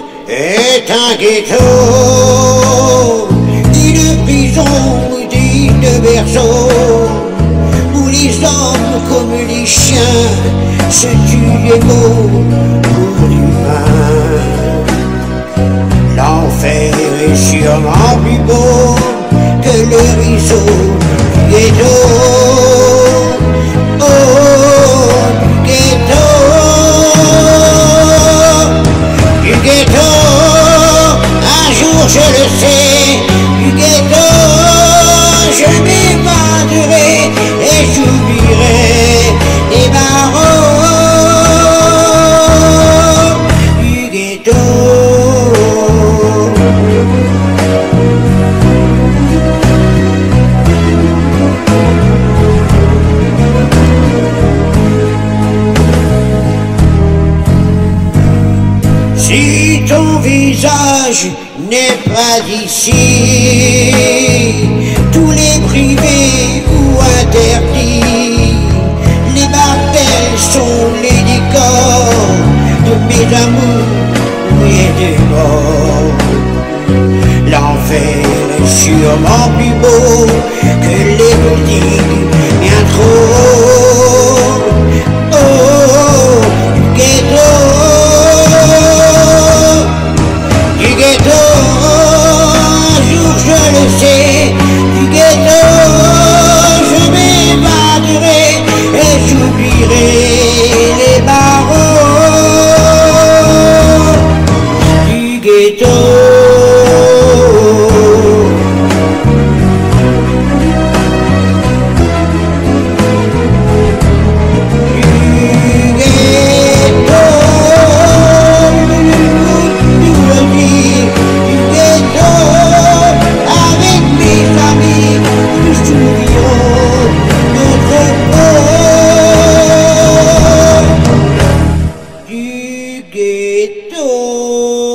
est un ghetto, une prison maudite de berceau, où les hommes comme les chiens se tuent les mots pour du pain. L'enfer est sûrement plus beau que le ruisseau du ghetto. Je le sais, du ghetto, je m'évaderai et j'oublierai les barreaux du ghetto. Si ton visage n'est pas d'ici, tous les privés ou interdits, les barbels sont les décors de mes amours et des morts. L'enfer est sûrement plus beau que les buildings, bien trop. Oh, ghetto. Je le sais, du ghetto, je m'évaderai et j'oublierai les barreaux du ghetto. Ghetto.